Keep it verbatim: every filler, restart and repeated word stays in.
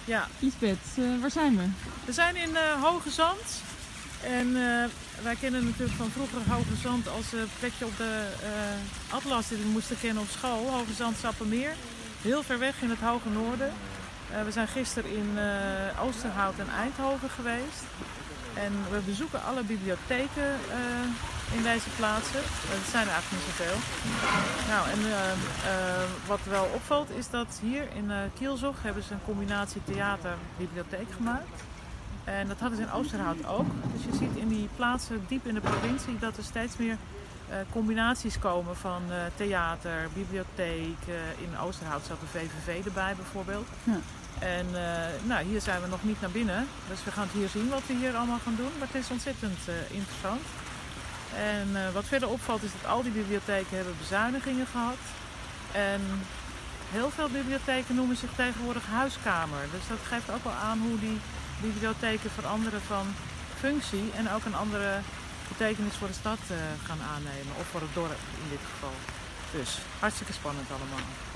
Ja. Lisbeth, uh, waar zijn we? We zijn in uh, Hoge Zand. En uh, wij kennen natuurlijk van vroeger Hoge Zand als uh, plekje op de uh, atlas die we moesten kennen op school. Hoge Zand, Sappemeer. Heel ver weg in het hoge noorden. Uh, we zijn gisteren in uh, Oosterhout en Eindhoven geweest. En we bezoeken alle bibliotheken uh, in deze plaatsen. Dat zijn er eigenlijk niet zoveel. Nou, en uh, uh, wat wel opvalt is dat hier in uh, Kielzog hebben ze een combinatie theater-bibliotheek gemaakt. En dat hadden ze in Oosterhout ook. Dus je ziet in die plaatsen diep in de provincie dat er steeds meer uh, combinaties komen van uh, theater, bibliotheek. Uh, in Oosterhout zat de V V V erbij bijvoorbeeld. Ja. En uh, nou, hier zijn we nog niet naar binnen. Dus we gaan het hier zien wat we hier allemaal gaan doen. Maar het is ontzettend uh, interessant. En uh, wat verder opvalt is dat al die bibliotheken hebben bezuinigingen gehad. En heel veel bibliotheken noemen zich tegenwoordig huiskamer. Dus dat geeft ook wel aan hoe die bibliotheken veranderen van functie. En ook een andere betekenis voor de stad uh, gaan aannemen. Of voor het dorp in dit geval. Dus hartstikke spannend allemaal.